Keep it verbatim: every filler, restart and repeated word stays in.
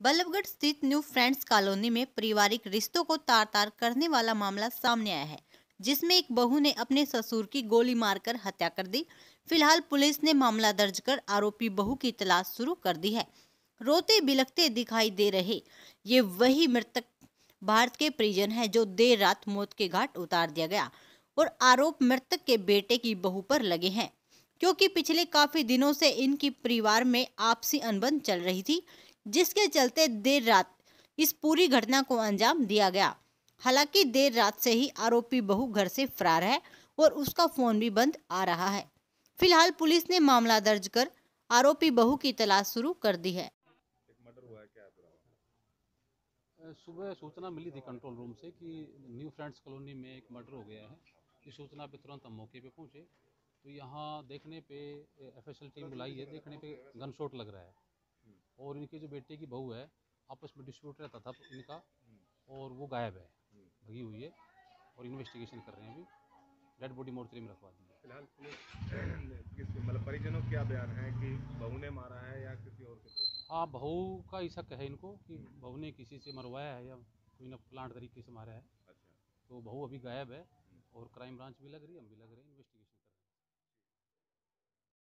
बल्लभगढ़ स्थित new friends colony में पारिवारिक रिश्तों को तार तार करने वाला मामला सामने आया है, जिसमें एक बहू ने अपने ससुर की गोली मारकर हत्या कर दी। फिलहाल पुलिस ने मामला दर्ज कर आरोपी बहू की तलाश शुरू कर दी है। रोते बिलखते दिखाई दे रहे ये वही मृतक भारत के परिजन है जो देर रात मौत के घाट उतार दिया गया, और आरोप मृतक के बेटे की बहू पर लगे हैं, क्योंकि पिछले काफी दिनों से इनकी परिवार में आपसी अनबन चल रही थी, जिसके चलते देर रात इस पूरी घटना को अंजाम दिया गया। हालांकि देर रात से ही आरोपी बहू घर से फरार है और उसका फोन भी बंद आ रहा है। फिलहाल पुलिस ने मामला दर्ज कर आरोपी बहू की तलाश शुरू कर दी है। एक मर्डर हुआ है क्या पूरा? सुबह सूचना मिली थी कंट्रोल रूम से कि न्यू फ्रेंड्स कॉलोनी में एक मर्डर हो गया है। इस सूचना पे तुरंत हम मौके पे पहुंचे तो यहाँ देखने पे एफएसएल टीम बुलाई है। देखने पे गन शॉट लग रहा है और इनके जो बेटे की बहू है, आपस में डिस्प्यूट रहता था इनका, और वो गायब है, भगी हुई है, और इन्वेस्टिगेशन कर रहे हैं। अभी डेड बॉडी मोर्चरी में रखवा दी है। फिलहाल पुलिस किस मतलब परिजनों क्या बयान है कि बहू ने मारा है या किसी और के तो? हाँ, बहू का ही शक है इनको कि बहू ने किसी से मरवाया है या कोई ना प्लांट तरीके से मारा है। अच्छा। तो बहू अभी गायब है और क्राइम ब्रांच भी लग रही है, हम भी लग रहे हैं इन्वेस्टिगेशन।